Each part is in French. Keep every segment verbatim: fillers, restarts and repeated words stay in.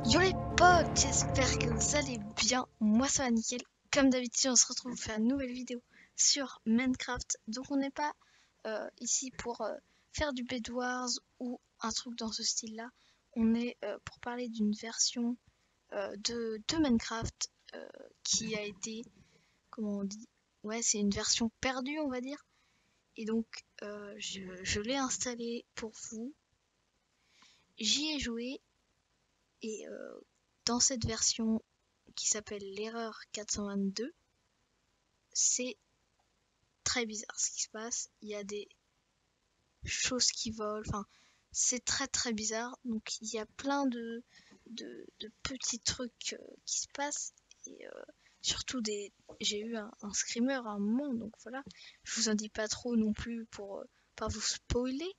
Yo les potes, j'espère que vous allez bien. Moi ça va nickel. Comme d'habitude, on se retrouve pour faire une nouvelle vidéo sur Minecraft. Donc on n'est pas euh, ici pour euh, faire du Bed Wars ou un truc dans ce style-là. On est euh, pour parler d'une version euh, de, de Minecraft euh, qui a été, comment on dit, ouais, c'est une version perdue, on va dire. Et donc euh, je, je l'ai installée pour vous. J'y ai joué et euh, dans cette version qui s'appelle l'erreur quatre cent vingt-deux, c'est très bizarre ce qui se passe. Il y a des choses qui volent, enfin, c'est très très bizarre. Donc il y a plein de, de, de petits trucs euh, qui se passent. Et euh, surtout, des, j'ai eu un, un screamer à un moment, donc voilà. Je vous en dis pas trop non plus pour euh, pas vous spoiler.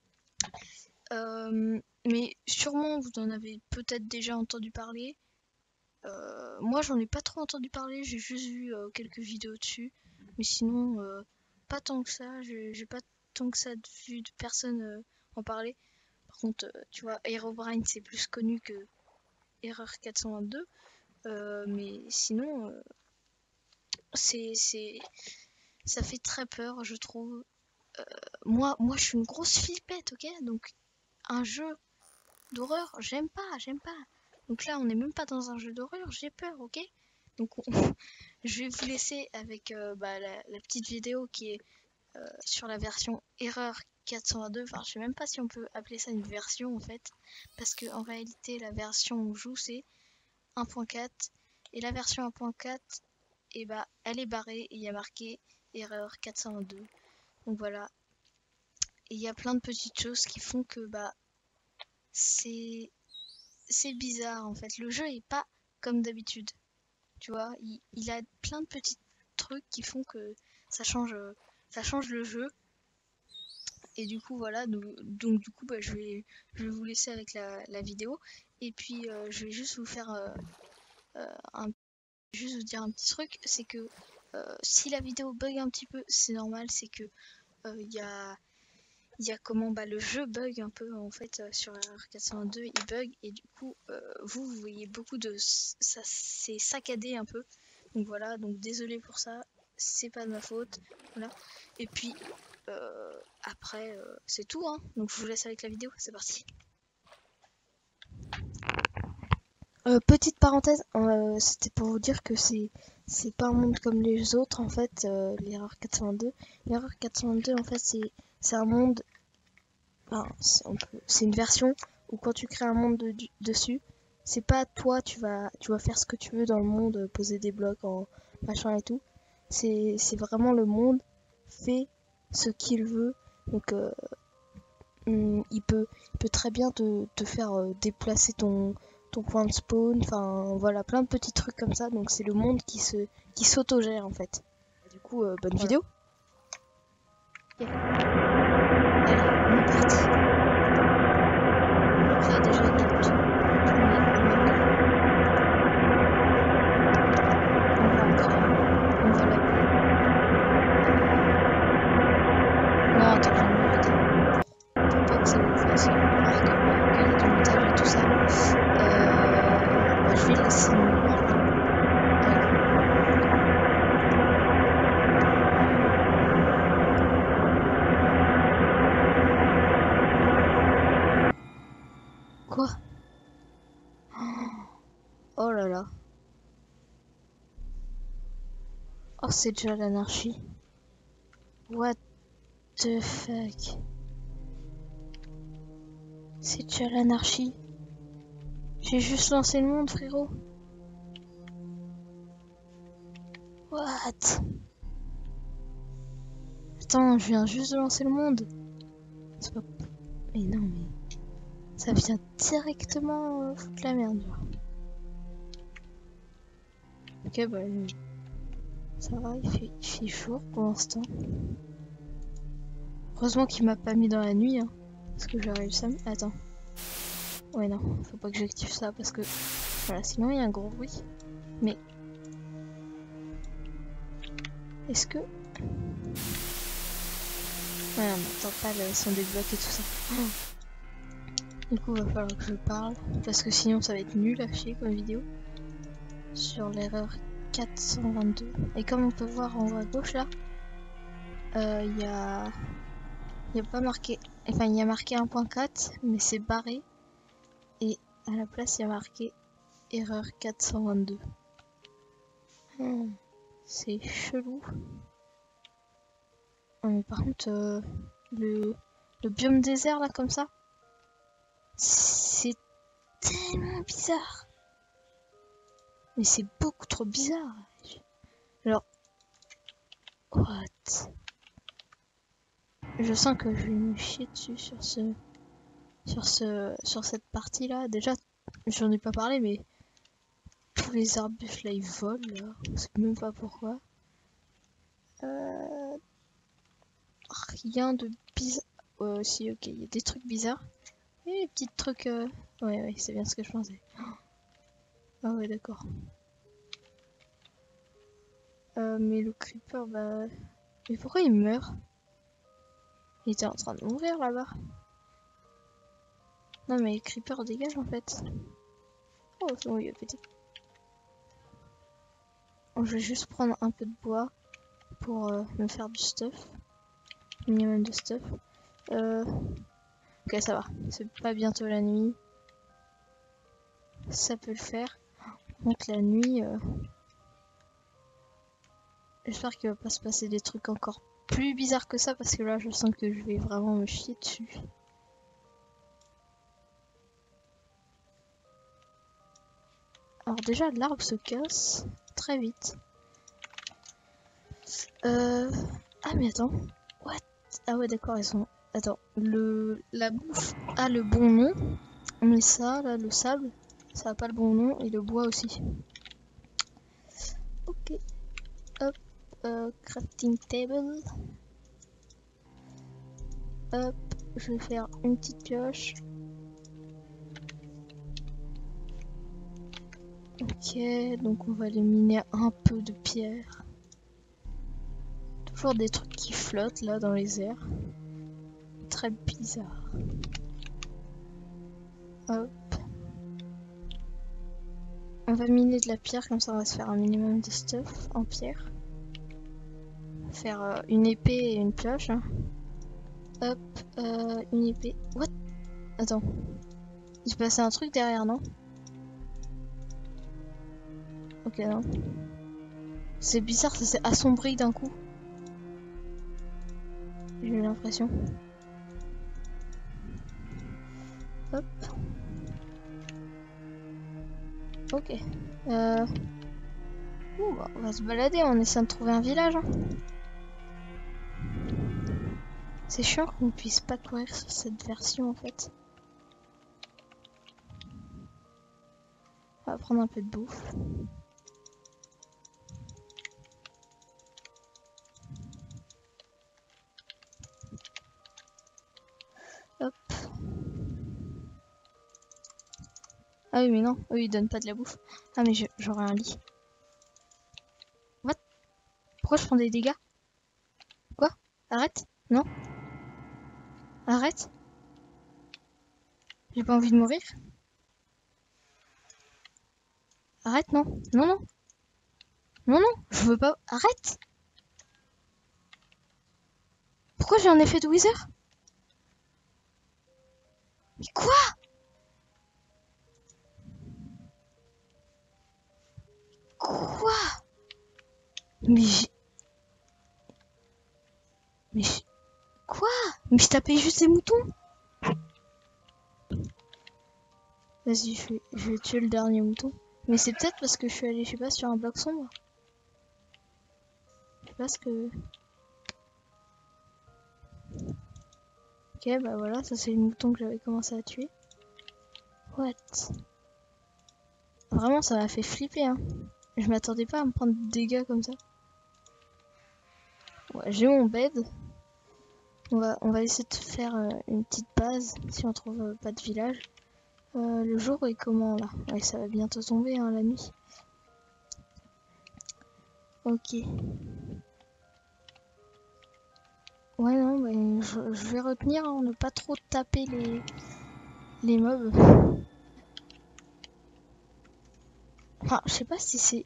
Euh, mais sûrement vous en avez peut-être déjà entendu parler. Euh, moi j'en ai pas trop entendu parler, j'ai juste vu euh, quelques vidéos dessus, mais sinon euh, pas tant que ça, j'ai j'ai pas tant que ça de vu de personnes euh, en parler. Par contre, euh, tu vois, Herobrine c'est plus connu que Erreur quatre cent vingt-deux, euh, mais sinon euh, c'est c'est ça fait très peur, je trouve. Euh, moi moi je suis une grosse flippette, ok, donc un jeu d'horreur, j'aime pas, j'aime pas. Donc là, on n'est même pas dans un jeu d'horreur, j'ai peur, ok? Donc on... je vais vous laisser avec euh, bah, la, la petite vidéo qui est euh, sur la version Erreur quatre cent vingt-deux. Enfin, je sais même pas si on peut appeler ça une version en fait, parce que en réalité, la version où on joue c'est un point quatre et la version un point quatre, et bah, elle est barrée et il y a marqué Erreur quatre cent vingt-deux. Donc voilà. Et il y a plein de petites choses qui font que bah c'est c'est bizarre en fait. Le jeu est pas comme d'habitude. Tu vois, il, il a plein de petits trucs qui font que ça change, euh, ça change le jeu. Et du coup, voilà, donc, donc du coup, bah, je, vais, je vais vous laisser avec la, la vidéo. Et puis, euh, je vais juste vous faire euh, euh, un, juste vous dire un petit truc, c'est que euh, si la vidéo bug un petit peu, c'est normal, c'est que il euh, y a il y a comment bah, le jeu bug un peu en fait euh, sur R quatre cent vingt-deux, il bug et du coup euh, vous vous voyez beaucoup de ça, c'est saccadé un peu, donc voilà, donc désolé pour ça, c'est pas de ma faute, voilà. Et puis euh, après euh, c'est tout, hein. Donc je vous laisse avec la vidéo, c'est parti. Euh, petite parenthèse, euh, c'était pour vous dire que c'est c'est pas un monde comme les autres en fait, euh, l'erreur quatre cent vingt-deux. L'erreur quatre cent vingt-deux en fait c'est c'est un monde. Enfin, c'est une version où quand tu crées un monde de, du, dessus, c'est pas toi, tu vas, tu vas faire ce que tu veux dans le monde, poser des blocs en machin et tout. C'est vraiment le monde fait ce qu'il veut. Donc, euh, il, peut, il peut très bien te, te faire euh, déplacer ton, ton point de spawn. Enfin, voilà, plein de petits trucs comme ça. Donc, c'est le monde qui se qui s'autogère en fait. Et du coup, euh, bonne voilà. Vidéo. Yeah. Allez, on est parti. Après, déjà, tout, tout, tout on va entrer, on va l'appeler. Non, attends, je vais me mettre. Faut pas que ça me fasse croire qu'il y a du montage et tout ça. Euh, bah, je vais laisser noir. Quoi? Oh là là. Oh, c'est déjà l'anarchie. What the fuck? C'est déjà l'anarchie. J'ai juste lancé le monde, frérot. What? Attends, je viens juste de lancer le monde. C'est pas... Mais non, mais... Ça vient directement euh, foutre la merde. Genre. Ok, bah... Ça va, il fait, il fait jour pour l'instant. Heureusement qu'il m'a pas mis dans la nuit, hein. Parce que j'aurais eu ça... Attends. Ouais, non, faut pas que j'active ça parce que... Voilà, sinon il y a un gros bruit. Mais... Est-ce que... Ouais, on n'entend pas le son des blocs et tout ça. Oh. Du coup, il va falloir que je parle, parce que sinon ça va être nul à chier comme vidéo. Sur l'erreur quatre cent vingt-deux. Et comme on peut voir en haut à gauche là, il euh, y a... Il y a pas marqué... Enfin, il y a marqué un point quatre, mais c'est barré. Et à la place, il y a marqué erreur quatre cent vingt-deux. Hmm, c'est chelou. Oh, mais par contre, euh, le... le biome désert là, comme ça, c'est tellement bizarre. Mais c'est beaucoup trop bizarre. Alors, what? Je sens que je vais me chier dessus sur ce, sur ce, sur cette partie-là. Déjà, j'en ai pas parlé, mais tous les arbustes là, ils volent. Là. On sait même pas pourquoi. Euh... Rien de bizarre. Ouais, aussi, ok, il y a des trucs bizarres. Et des petits trucs. Euh... Ouais, ouais, c'est bien ce que je pensais. Ah ouais, d'accord. Euh, mais le creeper, bah. Mais pourquoi il meurt? Il était en train de mourir là-bas. Non, mais le creeper dégage en fait. Oh, c'est bon, il a pété. Bon, je vais juste prendre un peu de bois pour euh, me faire du stuff. Minimum de stuff. Euh... Ok, ça va. C'est pas bientôt la nuit. Ça peut le faire. Donc la nuit... Euh... J'espère qu'il va pas se passer des trucs encore plus bizarres que ça, parce que là, je sens que je vais vraiment me chier dessus. Alors déjà, l'arbre se casse très vite. Euh... Ah mais attends. What? Ah ouais, d'accord, ils sont... Attends, le... la bouffe a le bon nom, mais ça, là, le sable, ça a pas le bon nom, et le bois aussi. Ok. Hop. Euh, crafting table. Hop. Je vais faire une petite pioche. Ok, donc on va aller miner un peu de pierre. Toujours des trucs qui flottent là dans les airs. Très bizarre. Hop. On va miner de la pierre, comme ça on va se faire un minimum de stuff en pierre. Faire euh, une épée et une pioche. Hein. Hop, euh, une épée. What? Attends. Il se passait un truc derrière, non? Ok, non. C'est bizarre, ça s'est assombri d'un coup. J'ai eu l'impression. Hop. Ok. Euh... Ouh, bah, on va se balader, on essaie de trouver un village. Hein. C'est chiant qu'on puisse pas courir sur cette version en fait. On va prendre un peu de bouffe. Hop. Ah oui mais non, eux ils donnent pas de la bouffe. Ah mais j'aurais un lit. What? Pourquoi je prends des dégâts? Quoi? Arrête? Non? Arrête? J'ai pas envie de mourir? Arrête, non? Non, non. Non, non, je veux pas. Arrête! Pourquoi j'ai un effet de Wither? Mais quoi? Quoi? Mais j'ai... Mais j'ai... Quoi? Mais je tapais juste des moutons? Vas-y, je vais... je vais tuer le dernier mouton. Mais c'est peut-être parce que je suis allé, je sais pas, sur un bloc sombre. Je sais pas ce que... Ok, bah voilà, ça c'est le mouton que j'avais commencé à tuer. What? Vraiment, ça m'a fait flipper, hein. Je m'attendais pas à me prendre des dégâts comme ça. Ouais, j'ai mon bed. On va, on va essayer de faire euh, une petite base si on trouve euh, pas de village. Euh, le jour est comment là? Ouais, ça va bientôt tomber, hein, la nuit. Ok. Ouais, non, mais je, je vais retenir, hein, ne pas trop taper les, les mobs. Enfin, je sais pas si c'est...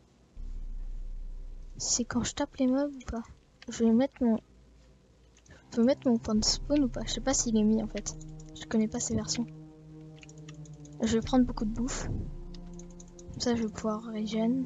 C'est quand je tape les mobs ou pas. Je vais mettre mon... Je peux mettre mon point de spawn ou pas. Je sais pas s'il est mis en fait. Je connais pas ces versions. Je vais prendre beaucoup de bouffe. Comme ça je vais pouvoir régène.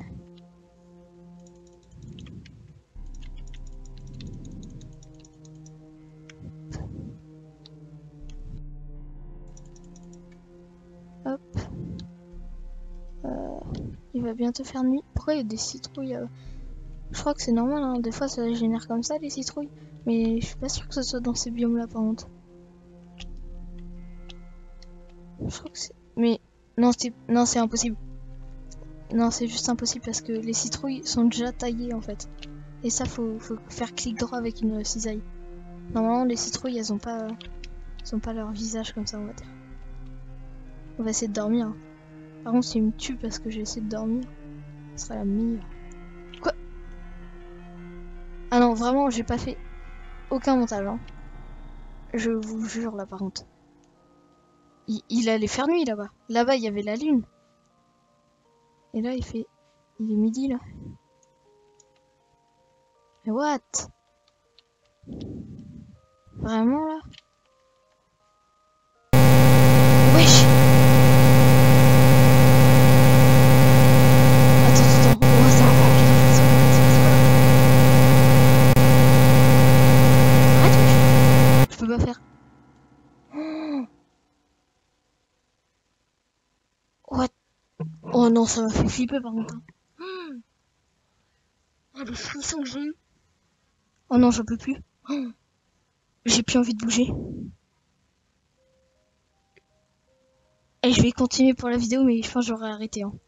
Hop. Euh, il va bientôt faire nuit. Pourquoi il y a des citrouilles euh... Je crois que c'est normal, hein. Des fois ça génère comme ça les citrouilles. Mais je suis pas sûr que ce soit dans ces biomes là par contre. Je crois que c'est... Mais non, c'est non, c'est impossible. Non, c'est juste impossible parce que les citrouilles sont déjà taillées en fait. Et ça, faut, faut faire clic droit avec une cisaille. Normalement, les citrouilles, elles ont pas, elles ont pas leur visage comme ça, on va dire. On va essayer de dormir. Hein. Par contre, s'il me tue parce que j'ai essayé de dormir, ce sera la meilleure. Quoi? Ah non, vraiment, j'ai pas fait aucun montage. Hein. Je vous jure, là, par contre. Il, il allait faire nuit, là-bas. Là-bas, il y avait la lune. Et là, il fait... Il est midi, là. Mais what? Vraiment, là? Wesh! Attends, attends, oh, ça va. Arrête, je peux pas faire. What? Oh non, ça m'a fait flipper par contre. Mmh. Oh, les frissons que j'ai eu. Oh non, j'en peux plus. Oh. J'ai plus envie de bouger. Et je vais continuer pour la vidéo, mais je pense que j'aurais arrêté. Hein.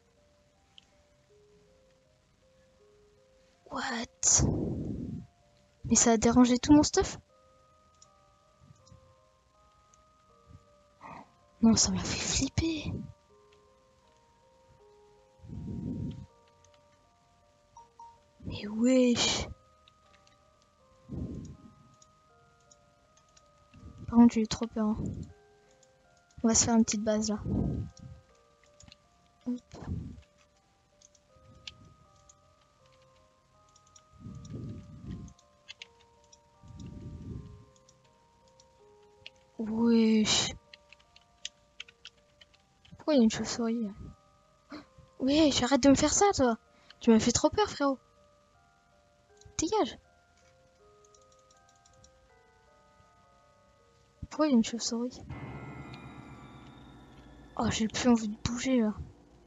What? Mais ça a dérangé tout mon stuff? Non, ça m'a fait flipper. Mais wesh. Par contre, j'ai eu trop peur. Hein. On va se faire une petite base là. Hop. Wesh. Pourquoi il y a une chauve-souris? Wesh, arrête de me faire ça, toi. Tu m'as fait trop peur, frérot. Dégage. Pourquoi il y a une chauve-souris? Oh, j'ai plus envie de bouger là.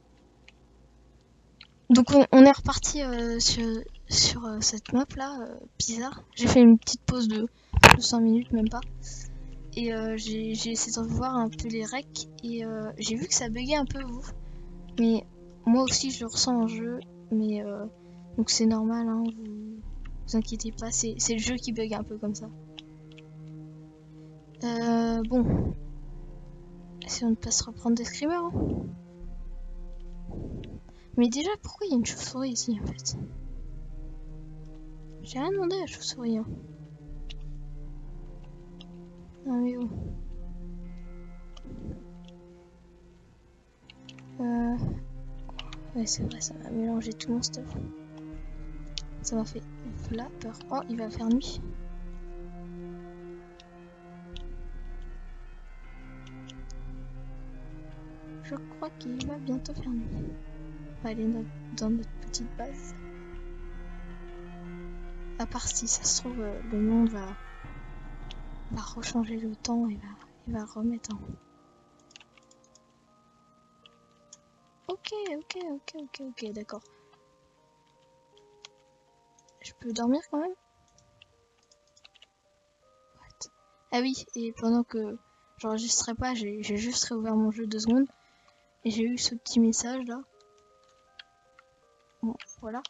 Donc on, on est reparti euh, sur, sur euh, cette map là, euh, bizarre. J'ai fait une petite pause de, de cinq minutes, même pas. Et euh, j'ai essayé de voir un peu les recs. Et euh, j'ai vu que ça buguait un peu vous. Mais moi aussi je le ressens en jeu. Mais euh, donc c'est normal, hein, vous, vous inquiétez pas. C'est le jeu qui bug un peu comme ça. Euh, bon. Essayons de pas se reprendre des screamers. Hein. Mais déjà, pourquoi il y a une chauve-souris ici en fait? J'ai rien demandé à la chauve-souris. Hein. Non mais oh. Euh... Ouais, c'est vrai, ça m'a mélangé tout mon stuff. Ça m'a fait là peur. Oh, il va faire nuit. Je crois qu'il va bientôt faire nuit. On va aller no dans notre petite base. À part si ça se trouve, euh, le monde va, va rechanger le temps et va, il va remettre en... Ok, ok, ok, ok, ok, d'accord. Je peux dormir quand même? What? Ah oui, et pendant que j'enregistrais pas, j'ai juste réouvert mon jeu deux secondes. Et j'ai eu ce petit message là. Bon, voilà.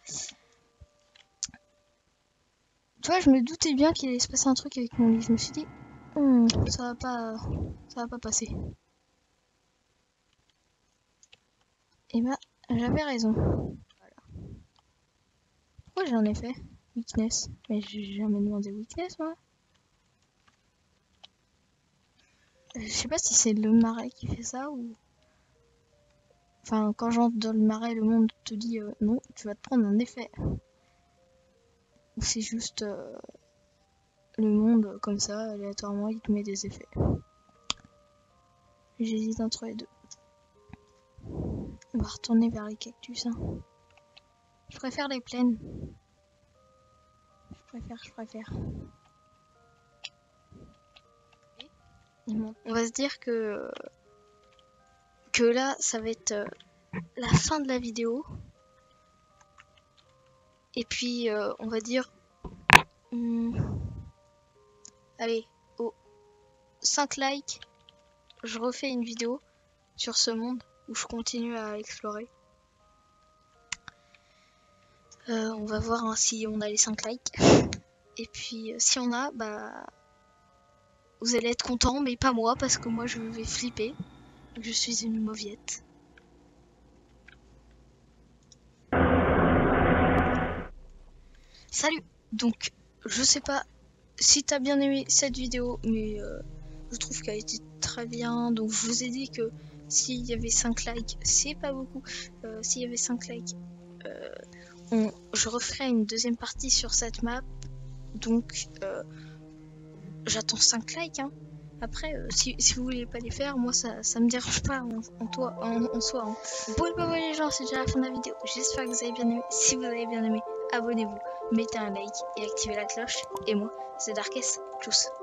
Tu vois, je me doutais bien qu'il allait se passer un truc avec mon lit. Je me suis dit, hm, ça va pas, ça va pas passer. Et bah, j'avais raison. Voilà. Pourquoi j'en ai fait weakness? Mais j'ai jamais demandé weakness, moi. Je sais pas si c'est le marais qui fait ça ou... Enfin, quand j'entre dans le marais, le monde te dit euh, non, tu vas te prendre un effet. Ou c'est juste euh, le monde euh, comme ça, aléatoirement, il te met des effets. J'hésite entre les deux. On va retourner vers les cactus. Hein. Je préfère les plaines. Je préfère, je préfère. Et bon, on va se dire que que là, ça va être euh, la fin de la vidéo. Et puis, euh, on va dire... Hum, allez, aux cinq likes, je refais une vidéo sur ce monde où je continue à explorer. Euh, on va voir hein, si on a les cinq likes. Et puis, euh, si on a, bah... Vous allez être content, mais pas moi, parce que moi, je vais flipper. Je suis une mauviette. Salut! Donc, je sais pas si t'as bien aimé cette vidéo, mais euh, je trouve qu'elle a été très bien. Donc, je vous ai dit que s'il y avait cinq likes, c'est pas beaucoup. Euh, s'il y avait cinq likes, euh, on, je referai une deuxième partie sur cette map. Donc, euh, j'attends cinq likes. Hein. Après, euh, si, si vous voulez pas les faire, moi ça, ça me dérange pas en, en, toi, en, en soi. Hein. Bon, bah, les gens, c'est déjà la fin de la vidéo. J'espère que vous avez bien aimé. Si vous avez bien aimé, abonnez-vous, mettez un like et activez la cloche. Et moi, c'est Darkest. Tchuss.